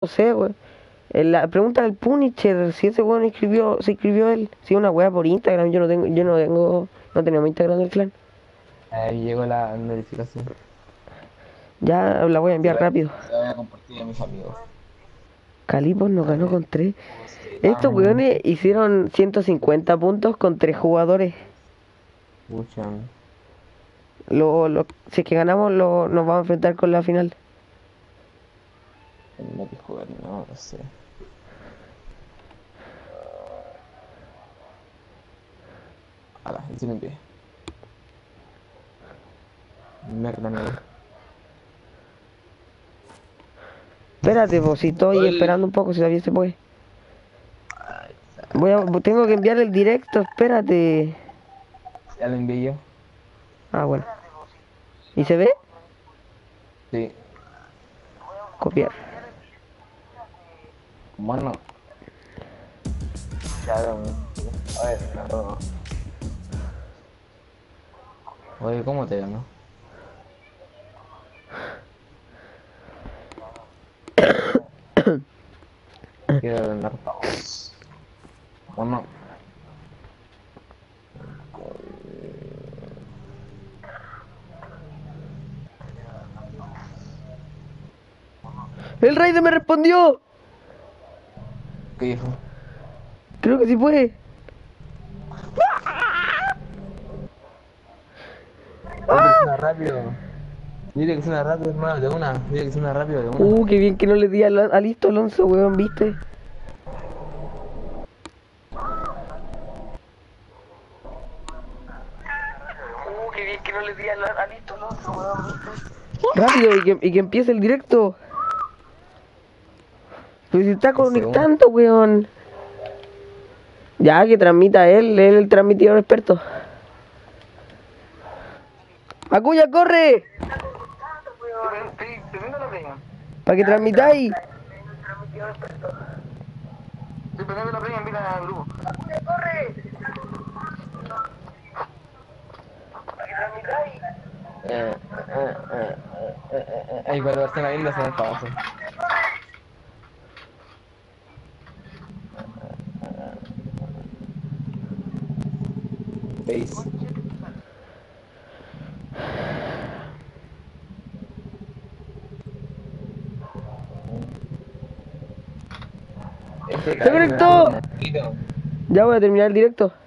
no sé, weón. La pregunta del Punisher, si ese weón se inscribió él. Si una weá por Instagram, no tenemos Instagram del clan. Ahí llegó la notificación. Ya la voy a Se enviar la, rápido. se la voy a compartir a mis amigos. Calipos nos A ganó ver, con 3. ¿cómo se Estos llama? weones hicieron 150 puntos con 3 jugadores. Pucha, Si es que ganamos, nos vamos a enfrentar con la final. no que jugar, no, no sé. Ala, encima en pie. Merda, amigo. Espérate, pues si estoy Gol. esperando un poco, si todavía se puede. Tengo que enviar el directo, espérate. Ya lo envié yo. Ah, bueno. ¿Y se ve? Sí. Copiar. Bueno. Ya, a ver, no. Oye, ¿cómo te llamas? Quiero ganar todos. Bueno. ¡El Raider me respondió! ¿Qué dijo? Creo que sí puede. Dile que suena rápido. Dile que suena rápido, hermano, de una. Dile que suena rápido, de una. Qué bien que no le di a listo Alonso, weón, ¿viste? Qué bien que no le di a listo Alonso, weón, ¿viste? Rápido, y que empiece el directo. Pues si está Un segundo. conectando, weón. Ya, que transmita él es el transmitidor experto. ¡Acuya, corre! Para que transmitáis. Ay, cuando estén ahí, lo hacen pausa. ¿Veis? ¡Se conectó! Ya voy a terminar el directo.